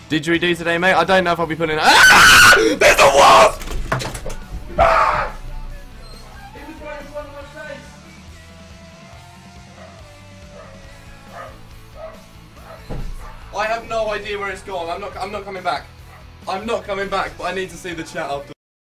Didgeridoo today, mate? I don't know if I'll be putting it. Ah! There's a wasp! Ah! It was right in front of my face. I have no idea where it's gone. I'm not coming back. I'm not coming back, but I need to see the chat after.